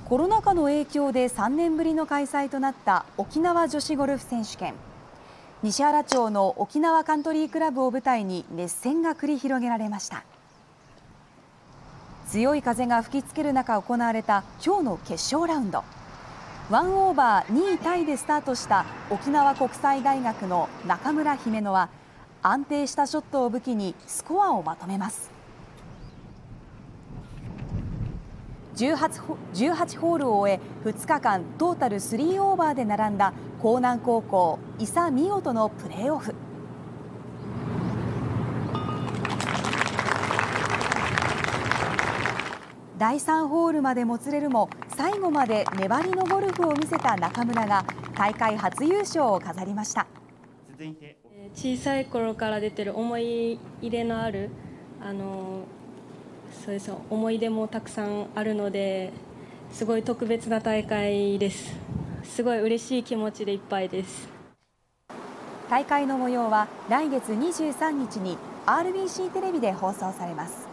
コロナ禍の影響で3年ぶりの開催となった沖縄女子ゴルフ選手権。西原町の沖縄カントリークラブを舞台に熱戦が繰り広げられました。強い風が吹きつける中行われた今日の決勝ラウンド。1オーバー2位タイでスタートした沖縄国際大学の中村姫乃は安定したショットを武器にスコアをまとめます。18ホールを終え2日間トータル3オーバーで並んだ江南高校伊佐美音とのプレーオフ。第3ホールまでもつれるも最後まで粘りのゴルフを見せた中村が大会初優勝を飾りました。 小さい頃から出てる思い入れのあるそうです、思い出もたくさんあるのですごい特別な大会です。すごい嬉しい気持ちでいっぱいです。 大会の模様は来月23日に RBC テレビで放送されます。